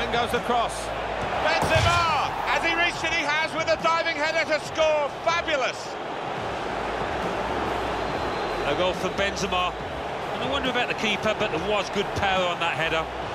In goes the cross. Benzema! Has he reached it? He has, with a diving header to score. Fabulous! A goal for Benzema. And I wonder about the keeper, but there was good power on that header.